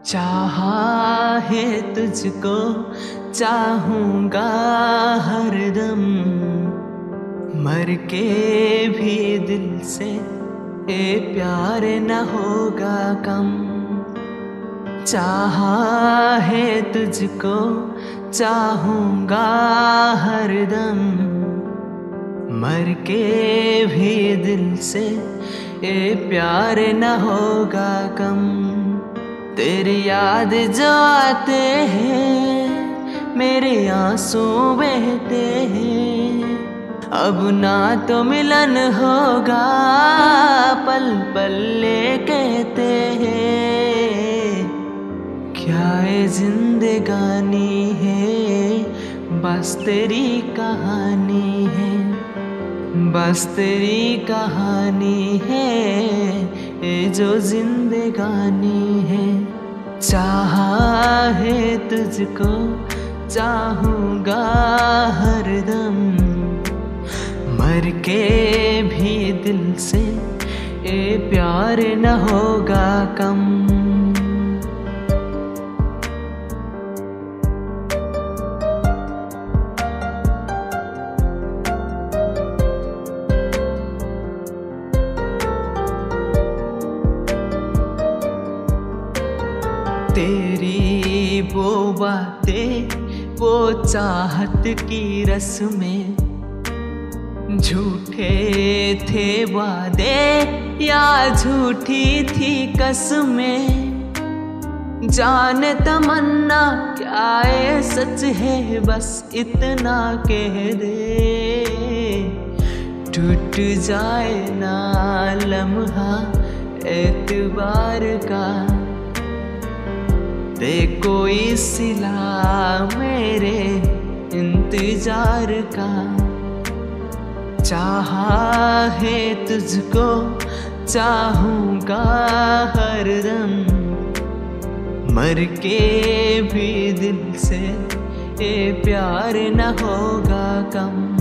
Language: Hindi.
चाहा है तुझको चाहूँगा हरदम, मर के भी दिल से ये प्यार न होगा कम। चाहा है तुझको चाहूँगा हरदम, मर के भी दिल से ये प्यार न होगा कम। तेरी याद जो आते हैं मेरे आंसू बहते हैं, अब ना तो मिलन होगा पल पल ले कहते हैं। क्या ये जिंदगानी है बस तेरी कहानी है, बस तेरी कहानी है ये जो जिंदगानी है। चाहा है तुझको चाहूँगा हरदम, मर के भी दिल से ये प्यार न होगा कम। तेरी वो बातें वो चाहत की रस्में, झूठे थे वादे या झूठी थी कसमें। जाने तमन्ना क्या ये सच है बस इतना कह दे, टूट जाए ना लम्हा एतबार का, दे कोई सिला मेरे इंतजार का। चाहा है तुझको चाहूँगा हरदम, मर के भी दिल से ये प्यार न होगा कम।